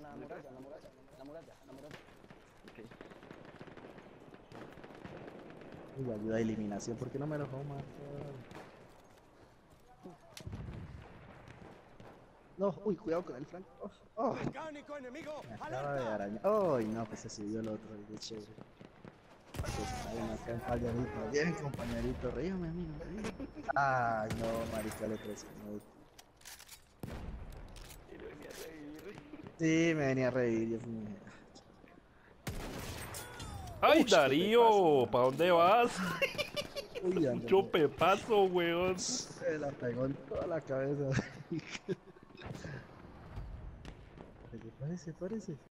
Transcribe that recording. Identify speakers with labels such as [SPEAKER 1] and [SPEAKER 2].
[SPEAKER 1] la muralla, en la muralla, en la muralla, en la muralla.
[SPEAKER 2] Ok.
[SPEAKER 3] Uy, ayuda de eliminación, ¿por qué no me lo dejó matar? No, uy, cuidado con el flanco. Oh,
[SPEAKER 4] ¡Mecánico enemigo!
[SPEAKER 3] me acaba de
[SPEAKER 4] ¡Alerta!
[SPEAKER 3] arañar. Uy, no, pues se subió el otro, el de chévere. Pues está bien acá, compañerito. Bien, compañerito. Ríame, amigo, ríame. Ay, no, marica, le presionó.
[SPEAKER 2] Y lo venía a reír.
[SPEAKER 3] Sí, me venía a reír, Dios mío.
[SPEAKER 5] ¡Ay,
[SPEAKER 3] Uy, qué pepazo,
[SPEAKER 5] Darío!
[SPEAKER 3] man.
[SPEAKER 5] ¿Para dónde vas?
[SPEAKER 3] Uy,
[SPEAKER 5] Mucho
[SPEAKER 3] ándale.
[SPEAKER 5] pepazo, weón.
[SPEAKER 3] Se la pegó en toda la cabeza. Parece, parece.